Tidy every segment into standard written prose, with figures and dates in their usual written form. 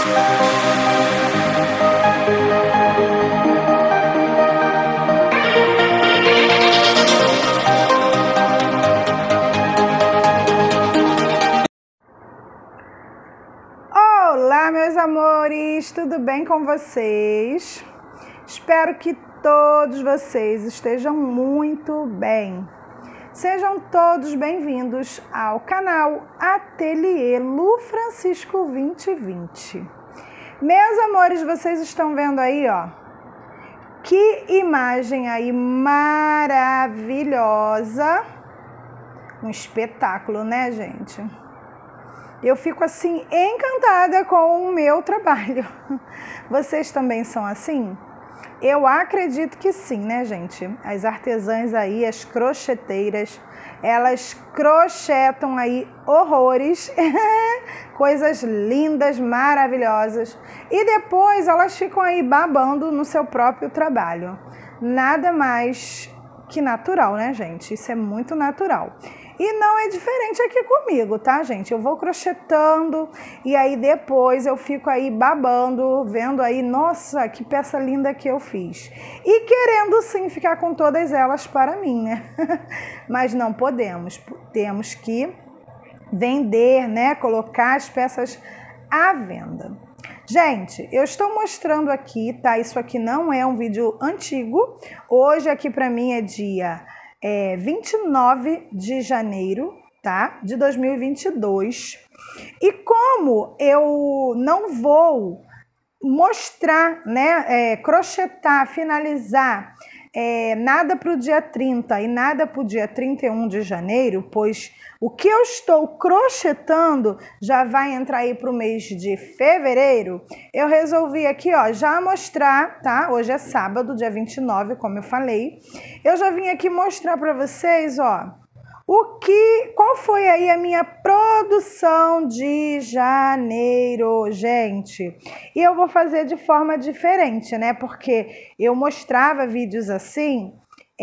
Olá, meus amores, tudo bem com vocês? Espero que todos vocês estejam muito bem. Sejam todos bem-vindos ao canal Ateliê Lu Francisco 2020. Meus amores, vocês estão vendo aí, ó, que imagem aí maravilhosa. Um espetáculo, né, gente? Eu fico assim encantada com o meu trabalho. Vocês também são assim? Eu acredito que sim, né, gente? As artesãs aí, as crocheteiras, elas crochetam aí horrores, coisas lindas, maravilhosas. E depois elas ficam aí babando no seu próprio trabalho. Nada mais que natural, né, gente? Isso é muito natural. E não é diferente aqui comigo, tá, gente? Eu vou crochetando e aí depois eu fico aí babando, vendo aí, nossa, que peça linda que eu fiz. E querendo sim ficar com todas elas para mim, né? Mas não podemos, temos que vender, né? Colocar as peças à venda. Gente, eu estou mostrando aqui, tá? Isso aqui não é um vídeo antigo. Hoje aqui para mim é dia 29 de janeiro, tá? De 2022. E como eu não vou mostrar, né? Crochetar, finalizar nada para o dia 30 e nada para o dia 31 de janeiro, pois o que eu estou crochetando já vai entrar aí para o mês de fevereiro. Eu resolvi aqui, ó, já mostrar, tá? Hoje é sábado, dia 29, como eu falei. Eu já vim aqui mostrar para vocês, ó, qual foi aí a minha produção de janeiro, gente? E eu vou fazer de forma diferente, né? Porque eu mostrava vídeos assim,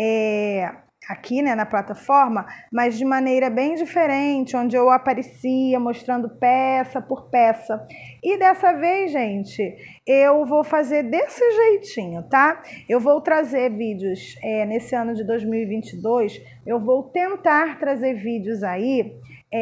aqui, né, na plataforma, mas de maneira bem diferente, onde eu aparecia mostrando peça por peça. E dessa vez, gente, eu vou fazer desse jeitinho, tá? Eu vou trazer vídeos nesse ano de 2022, eu vou tentar trazer vídeos aí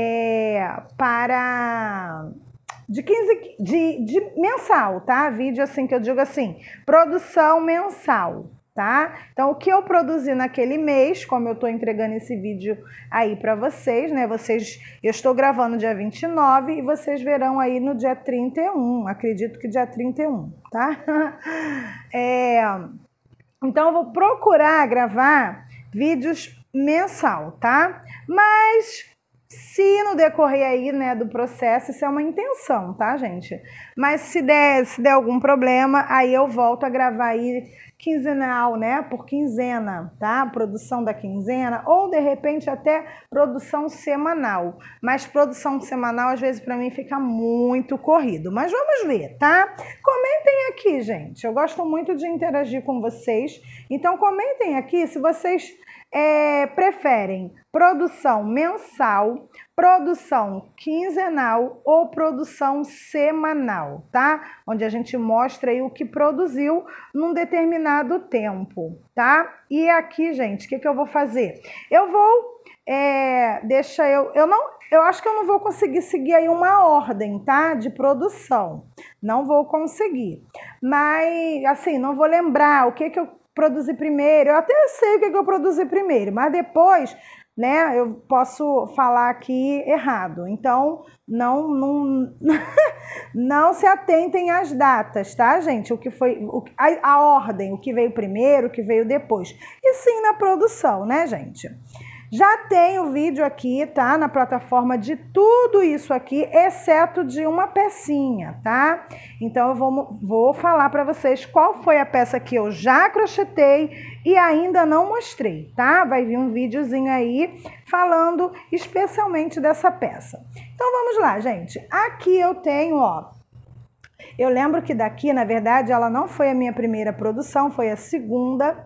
para de 15 de mensal, tá? Vídeo assim que eu digo assim, produção mensal. Tá? Então, o que eu produzi naquele mês, como eu tô entregando esse vídeo aí para vocês, né? Eu estou gravando dia 29 e vocês verão aí no dia 31, acredito que dia 31, tá? Então, eu vou procurar gravar vídeos mensal, tá? Mas se no decorrer aí, né, do processo, isso é uma intenção, tá, gente? Mas se der algum problema, aí eu volto a gravar aí quinzenal, né, por quinzena, tá? Produção da quinzena ou de repente até produção semanal. Mas produção semanal às vezes para mim fica muito corrido. Mas vamos ver, tá? Comentem aqui, gente. Eu gosto muito de interagir com vocês. Então comentem aqui se vocês preferem produção mensal, produção quinzenal ou produção semanal, tá? Onde a gente mostra aí o que produziu num determinado tempo, tá? E aqui, gente, o que eu vou fazer? Eu vou, eu acho que eu não vou conseguir seguir aí uma ordem, tá? De produção. Não vou conseguir. Mas, assim, não vou lembrar o que eu produzi primeiro. Eu até sei o que eu produzi primeiro, mas depois, né, eu posso falar aqui errado. Então, não se atentem às datas, tá, gente? O que foi a ordem, o que veio primeiro, o que veio depois. E sim na produção, né, gente? Já tem o vídeo aqui, tá? Na plataforma de tudo isso aqui, exceto de uma pecinha, tá? Então, eu vou falar para vocês qual foi a peça que eu já crochetei e ainda não mostrei, tá? Vai vir um videozinho aí falando especialmente dessa peça. Então, vamos lá, gente. Aqui eu tenho, ó, eu lembro que daqui, na verdade, ela não foi a minha primeira produção, foi a segunda.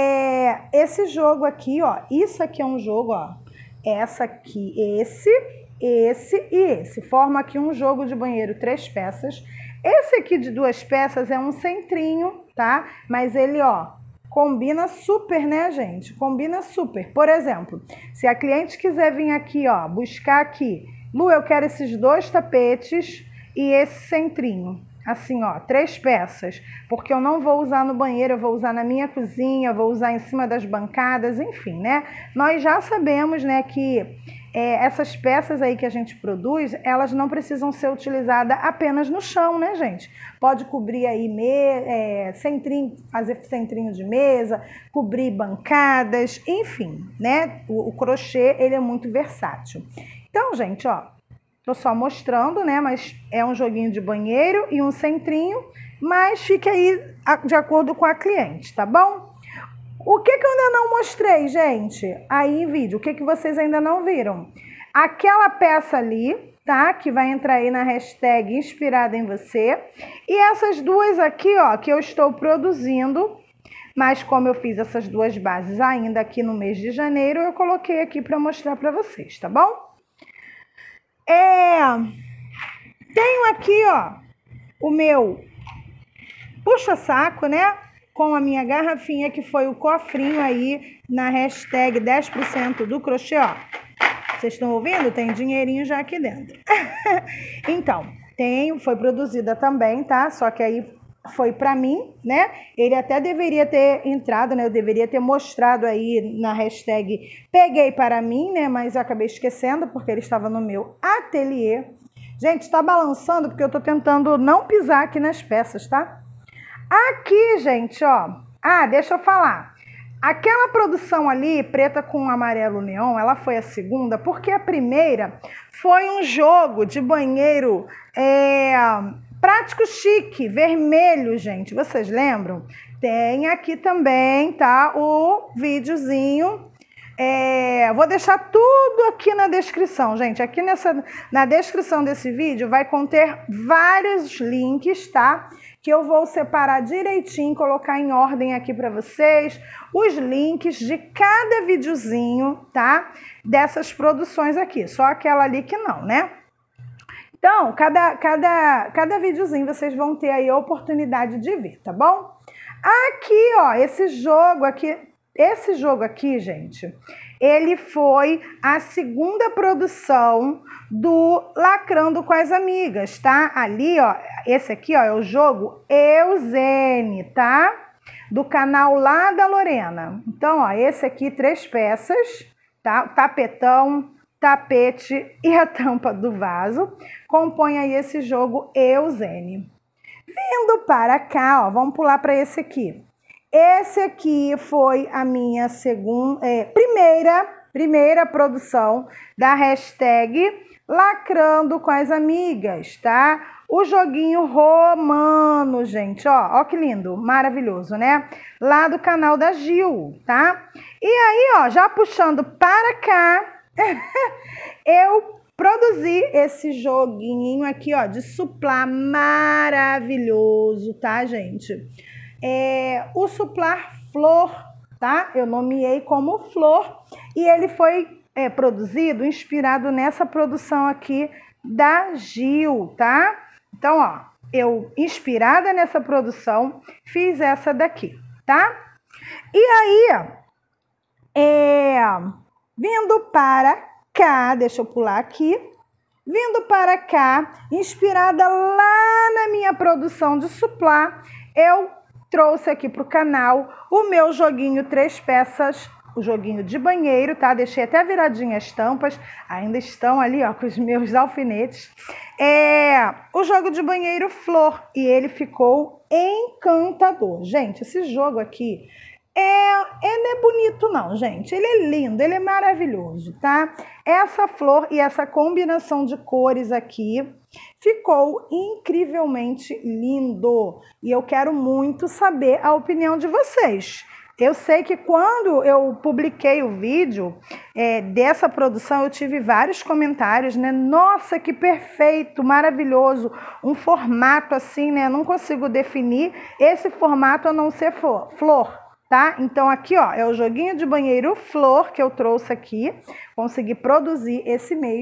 Esse jogo aqui, ó, isso aqui é um jogo, ó, esse esse e esse. Forma aqui um jogo de banheiro 3 peças. Esse aqui de 2 peças é um centrinho, tá? Mas ele, ó, combina super, né, gente? Combina super. Por exemplo, se a cliente quiser vir aqui, ó, buscar aqui, Lu, eu quero esses 2 tapetes e esse centrinho. Assim, ó, 3 peças, porque eu não vou usar no banheiro, eu vou usar na minha cozinha, vou usar em cima das bancadas, enfim, né? Nós já sabemos, né, que essas peças aí que a gente produz, elas não precisam ser utilizadas apenas no chão, né, gente? Pode cobrir aí centrinho, fazer centrinho de mesa, cobrir bancadas, enfim, né? O crochê, ele é muito versátil. Então, gente, ó, tô só mostrando, né? Mas é um joguinho de banheiro e um centrinho, mas fica aí de acordo com a cliente, tá bom? O que eu ainda não mostrei, gente? Aí em vídeo, o que vocês ainda não viram? Aquela peça ali, tá? Que vai entrar aí na hashtag inspirada em você. E essas duas aqui, ó, que eu estou produzindo, mas como eu fiz essas 2 bases ainda aqui no mês de janeiro, eu coloquei aqui para mostrar para vocês, tá bom? Tenho aqui, ó, o meu puxa-saco, né? Com a minha garrafinha, que foi o cofrinho aí na hashtag 10% do crochê, ó. Vocês estão ouvindo? Tem dinheirinho já aqui dentro. Então, foi produzida também, tá? Só que aí foi pra mim, né? Ele até deveria ter entrado, né? Eu deveria ter mostrado aí na hashtag peguei para mim, né? Mas eu acabei esquecendo porque ele estava no meu ateliê. Gente, tá balançando porque eu tô tentando não pisar aqui nas peças, tá? Aqui, gente, ó. Deixa eu falar. Aquela produção ali, preta com amarelo neon, ela foi a segunda, porque a primeira foi um jogo de banheiro prático chique, vermelho, gente. Vocês lembram? Tem aqui também, tá? O videozinho. Vou deixar tudo aqui na descrição, gente. Aqui na descrição desse vídeo vai conter vários links, tá? Que eu vou separar direitinho, colocar em ordem aqui para vocês, os links de cada videozinho, tá? Dessas produções aqui, só aquela ali que não, né? Então, cada videozinho vocês vão ter aí a oportunidade de ver, tá bom? Aqui, ó, esse jogo aqui, gente, ele foi a segunda produção do Lacrando com as Amigas, tá? Ali, ó, esse aqui, ó, é o jogo Euzene, tá? Do canal lá da Lorena. Então, ó, esse aqui, 3 peças, tá? Tapetão, tapete e a tampa do vaso compõe aí esse jogo Euzene. Vindo para cá, ó, vamos pular para esse aqui. Esse aqui foi a minha primeira produção da hashtag Lacrando com as Amigas, tá? O joguinho romano, gente, ó que lindo, maravilhoso, né? Lá do canal da Gil, tá? E aí, ó, já puxando para cá, eu produzi esse joguinho aqui, ó, de suplá maravilhoso, tá, gente? O suplar flor, tá? Eu nomeei como flor e ele foi produzido, inspirado nessa produção aqui da Gil, tá? Então, ó, eu, inspirada nessa produção, fiz essa daqui, tá? E aí, vindo para cá, deixa eu pular aqui, vindo para cá, inspirada lá na minha produção de suplá, eu trouxe aqui para o canal o meu joguinho 3 peças, o joguinho de banheiro, tá? Deixei até viradinha as tampas, ainda estão ali, ó, com os meus alfinetes. O jogo de banheiro flor, e ele ficou encantador. Gente, esse jogo aqui, ele não é bonito não, gente. Ele é lindo, ele é maravilhoso, tá? Essa flor e essa combinação de cores aqui ficou incrivelmente lindo. E eu quero muito saber a opinião de vocês. Eu sei que quando eu publiquei o vídeo dessa produção, eu tive vários comentários, né? Nossa, que perfeito, maravilhoso. Um formato assim, né? Não consigo definir esse formato a não ser flor, tá? Então aqui, ó, é o joguinho de banheiro flor que eu trouxe aqui. Consegui produzir esse mês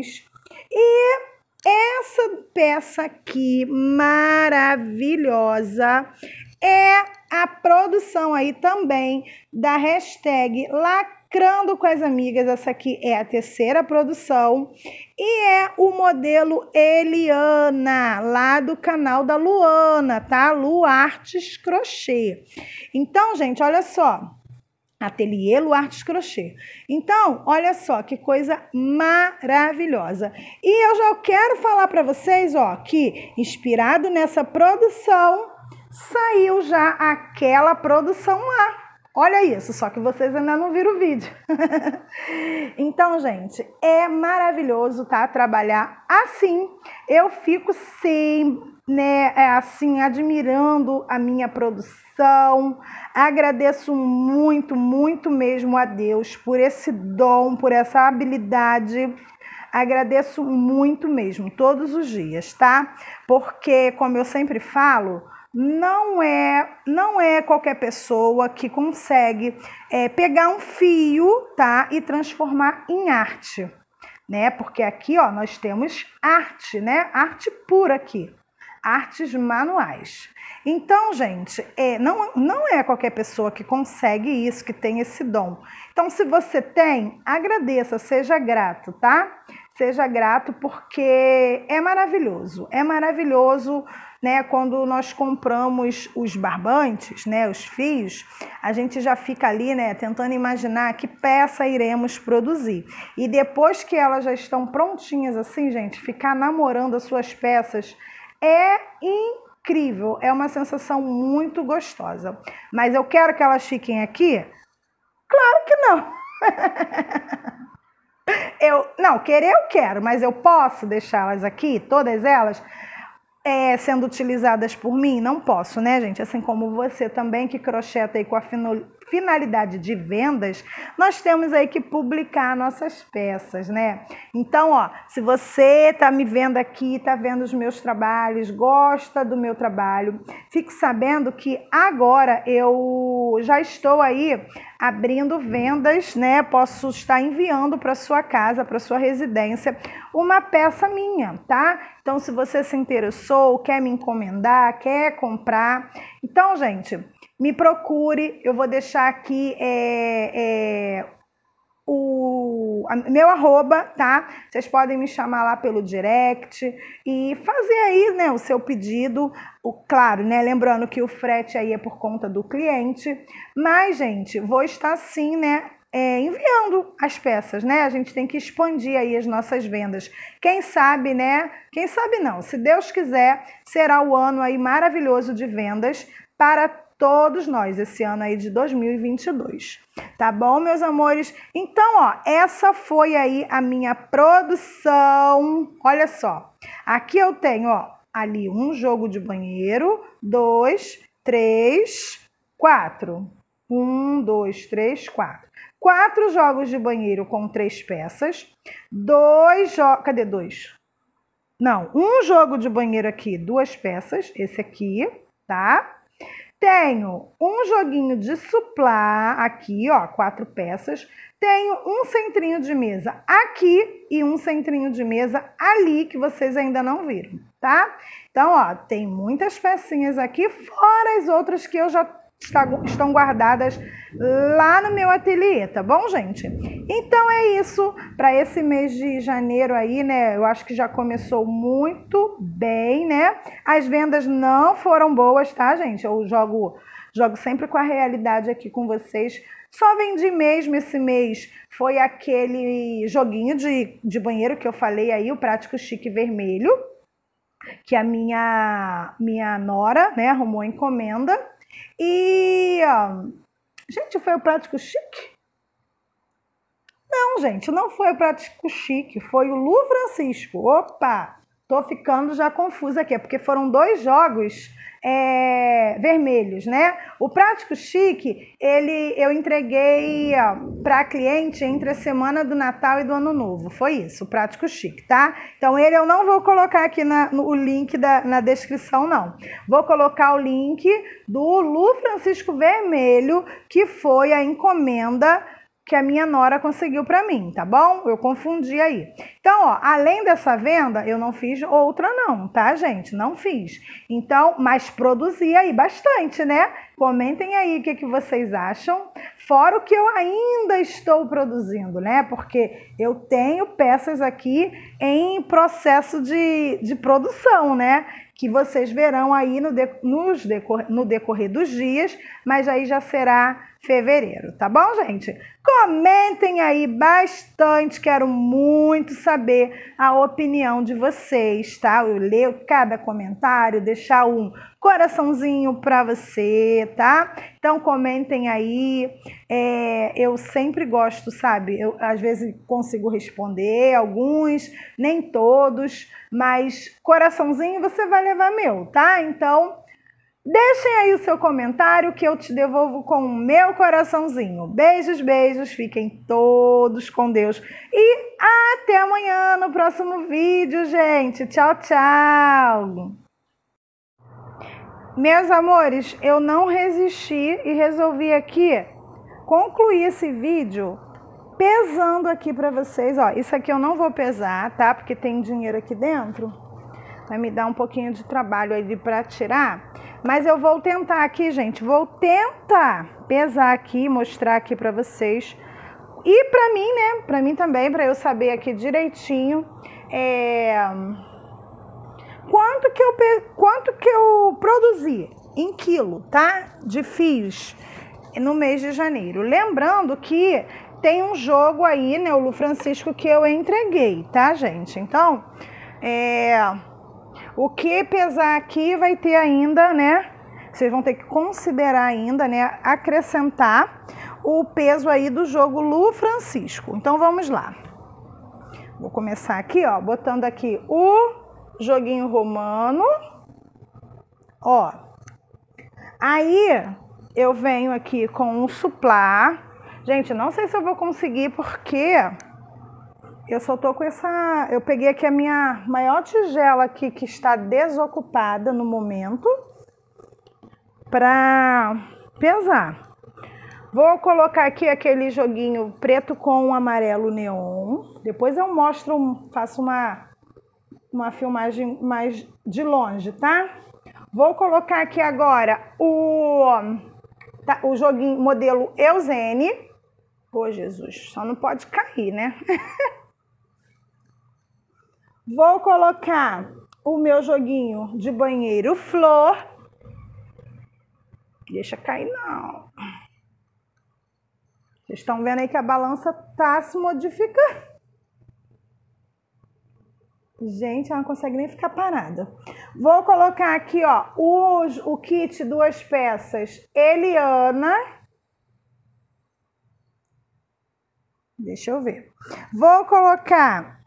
E essa peça aqui maravilhosa é a produção aí também da hashtag Lacrando com as Amigas. Essa aqui é a terceira produção e é o modelo Eliana, lá do canal da Luana, tá? Lu Artes Crochê. Então, gente, olha só. Ateliê Lu Artes Crochê. Então, olha só que coisa maravilhosa. E eu já quero falar para vocês, ó, que inspirado nessa produção, saiu já aquela produção lá. Olha isso, só que vocês ainda não viram o vídeo. Então, gente, é maravilhoso, tá? Trabalhar assim. Eu fico sim, né, assim, admirando a minha produção. Agradeço muito, muito mesmo a Deus por esse dom, por essa habilidade. Agradeço muito mesmo, todos os dias, tá? Porque, como eu sempre falo, não é qualquer pessoa que consegue pegar um fio, tá, e transformar em arte, né? Porque aqui, ó, nós temos arte, né? Arte pura aqui, artes manuais. Então, gente, não é qualquer pessoa que consegue isso, que tem esse dom. Então, se você tem, agradeça, seja grato, tá? Seja grato porque é maravilhoso, né? Quando nós compramos os barbantes, né, os fios, a gente já fica ali, né, tentando imaginar que peça iremos produzir. E depois que elas já estão prontinhas assim, gente, ficar namorando as suas peças é incrível, é uma sensação muito gostosa. Mas eu quero que elas fiquem aqui? Claro que não. Querer eu quero, mas eu posso deixá-las aqui, todas elas, sendo utilizadas por mim? Não posso, né, gente? Assim como você também que crocheta aí com a finalidade de vendas, nós temos aí que publicar nossas peças, né? Então, ó, se você tá me vendo aqui, tá vendo os meus trabalhos, gosta do meu trabalho, fique sabendo que agora eu já estou aí abrindo vendas, né? Posso estar enviando para sua casa, para sua residência, uma peça minha, tá? Então, se você se interessou, quer me encomendar, quer comprar, então, gente, me procure. Eu vou deixar aqui o meu arroba, tá? Vocês podem me chamar lá pelo direct e fazer aí, né, o seu pedido. Claro, né, lembrando que o frete aí é por conta do cliente, mas, gente, vou estar sim, né, enviando as peças, né? A gente tem que expandir aí as nossas vendas. Quem sabe, né? Quem sabe não. Se Deus quiser, será o ano aí maravilhoso de vendas para todos nós, esse ano aí de 2022. Tá bom, meus amores? Então, ó, essa foi aí a minha produção. Olha só. Aqui eu tenho, ó, ali um jogo de banheiro, 2, 3, 4. 1, 2, 3, 4. 4 jogos de banheiro com 3 peças. Cadê 2? Não, um jogo de banheiro aqui, 2 peças. Esse aqui, tá? Tenho um joguinho de suplá aqui, ó, 4 peças. Tenho um centrinho de mesa aqui e um centrinho de mesa ali que vocês ainda não viram, tá? Então, ó, tem muitas pecinhas aqui, fora as outras que eu já estão guardadas lá no meu ateliê, tá bom, gente? Então é isso para esse mês de janeiro aí, né? Eu acho que já começou muito bem, né? As vendas não foram boas, tá, gente? Eu jogo sempre com a realidade aqui com vocês. Só vendi mesmo esse mês, foi aquele joguinho de banheiro que eu falei aí, o Prático Chique Vermelho, que a minha nora, né, arrumou encomenda. E, gente, foi o Prático Chique? Não, gente, não foi o Prático Chique, foi o Lu Francisco. Opa, tô ficando já confusa aqui, porque foram 2 jogos vermelhos, né? O Prático Chique, eu entreguei para cliente entre a semana do Natal e do Ano Novo. Foi isso, o Prático Chique, tá? Então, eu não vou colocar aqui o link na descrição, não. Vou colocar o link do Lu Francisco Vermelho, que foi a encomenda que a minha nora conseguiu para mim, tá bom? Eu confundi aí. Então, ó, além dessa venda, eu não fiz outra não, tá, gente? Não fiz. Então, mas produzi aí bastante, né? Comentem aí o que vocês acham, fora o que eu ainda estou produzindo, né? Porque eu tenho peças aqui em processo de produção, né? Que vocês verão aí no decorrer dos dias, mas aí já será fevereiro, tá bom, gente? Comentem aí bastante, quero muito saber a opinião de vocês, tá? Eu leio cada comentário, deixar um coraçãozinho para você, tá? Então comentem aí, eu sempre gosto, sabe? Eu às vezes consigo responder, alguns, nem todos, mas coraçãozinho você vai levar meu, tá? Então deixem aí o seu comentário que eu te devolvo com o meu coraçãozinho. Beijos, beijos, fiquem todos com Deus. E até amanhã no próximo vídeo, gente. Tchau, tchau. Meus amores, eu não resisti e resolvi aqui concluir esse vídeo pesando aqui para vocês. Ó, isso aqui eu não vou pesar, tá? Porque tem dinheiro aqui dentro. Vai me dar um pouquinho de trabalho aí para tirar. Mas eu vou tentar aqui, gente. Vou tentar pesar aqui, mostrar aqui para vocês. E para mim, né? Para mim também, para eu saber aqui direitinho quanto que eu produzi em quilo, tá? De fios no mês de janeiro. Lembrando que tem um jogo aí, né? O Lu Francisco que eu entreguei, tá, gente? Então, o que pesar aqui vai ter ainda, né? Vocês vão ter que considerar ainda, né? Acrescentar o peso aí do jogo Lu Francisco. Então, vamos lá. Vou começar aqui, ó, botando aqui o joguinho romano. Ó. Aí, eu venho aqui com um suplá. Gente, não sei se eu vou conseguir, porque eu só tô com essa... Eu peguei aqui a minha maior tigela aqui, que está desocupada no momento, para pesar. Vou colocar aqui aquele joguinho preto com amarelo neon. Depois eu mostro, faço uma filmagem mais de longe, tá? Vou colocar aqui agora o joguinho modelo Eusene. Ô, Jesus, só não pode cair, né? Vou colocar o meu joguinho de banheiro flor. Deixa cair, não. Vocês estão vendo aí que a balança tá se modificando. Gente, ela não consegue nem ficar parada. Vou colocar aqui, ó, o kit 2 peças Eliana. Deixa eu ver. Vou colocar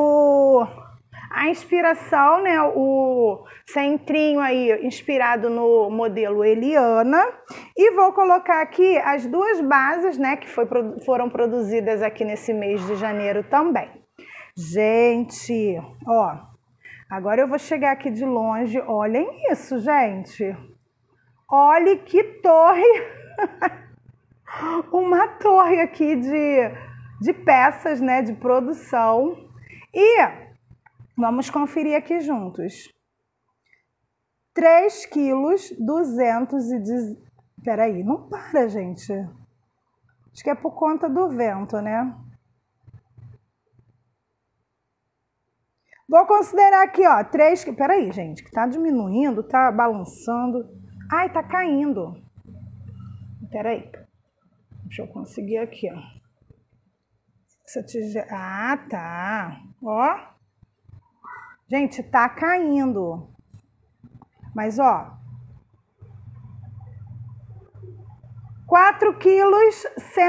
a inspiração, né? O centrinho aí inspirado no modelo Eliana. E vou colocar aqui as duas bases, né? Que foram produzidas aqui nesse mês de janeiro também. Gente, ó. Agora eu vou chegar aqui de longe. Olhem isso, gente. Olhe que torre. Uma torre aqui de peças, né? De produção. E vamos conferir aqui juntos. 3 quilos 210... Peraí, não para, gente. Acho que é por conta do vento, né? Vou considerar aqui, ó, 3... Peraí, gente, que tá diminuindo, tá balançando. Ai, tá caindo. Peraí. Deixa eu conseguir aqui, ó. Essa tigela... Ah, tá. Ó. Gente, tá caindo. Mas, ó. 4 quilos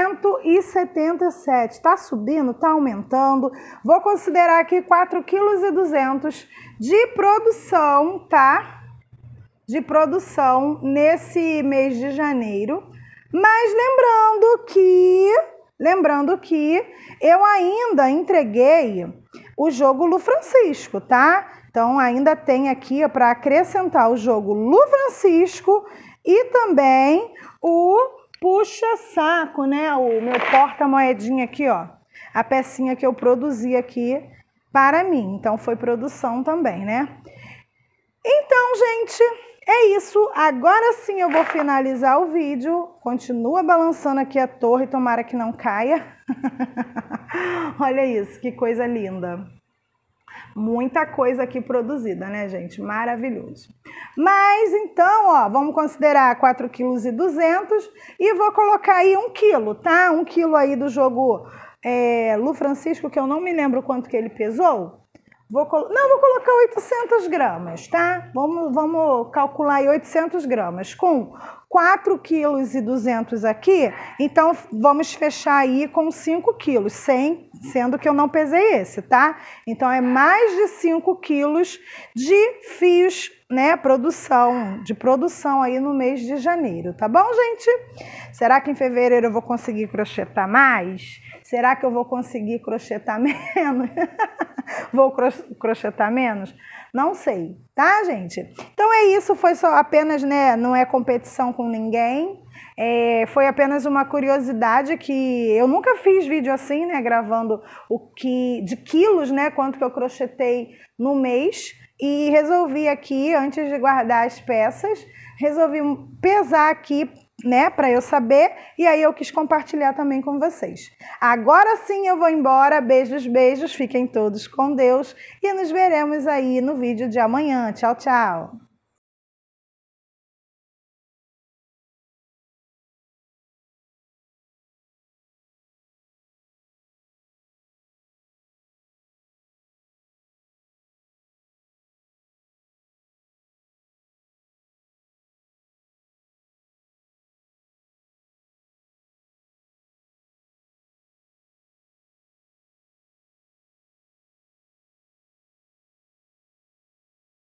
177. Tá subindo, tá aumentando. Vou considerar aqui 4 quilos e 200 de produção, tá? De produção nesse mês de janeiro. Mas lembrando que eu ainda entreguei o jogo Lu Francisco, tá? Então, ainda tem aqui para acrescentar o jogo Lu Francisco e também puxa-saco, né? O meu porta-moedinha aqui, ó. A pecinha que eu produzi aqui para mim. Então, foi produção também, né? Então, gente, é isso. Agora sim eu vou finalizar o vídeo. Continua balançando aqui a torre, tomara que não caia. Olha isso, que coisa linda. Muita coisa aqui produzida, né, gente? Maravilhoso. Mas, então, ó, vamos considerar 4,2 kg e vou colocar aí 1 kg, tá? 1 kg aí do jogo Lu Francisco, que eu não me lembro quanto que ele pesou. Vou colocar 800 gramas, tá? Vamos calcular aí 800 gramas com 4,2 kg aqui. Então, vamos fechar aí com 5 kg, sendo que eu não pesei esse, tá? Então, é mais de 5 quilos de fios, né? De produção aí no mês de janeiro, tá bom, gente? Será que em fevereiro eu vou conseguir crochetar mais? Será que eu vou conseguir crochetar menos? Vou crochetar menos? Não sei, tá, gente? Então é isso, foi só apenas, né, não é competição com ninguém, foi apenas uma curiosidade que eu nunca fiz vídeo assim, né, gravando de quilos, né, quanto que eu crochetei no mês, e resolvi aqui, antes de guardar as peças, resolvi pesar aqui, né, para eu saber, e aí eu quis compartilhar também com vocês. Agora sim eu vou embora, beijos, beijos, fiquem todos com Deus e nos veremos aí no vídeo de amanhã. Tchau, tchau!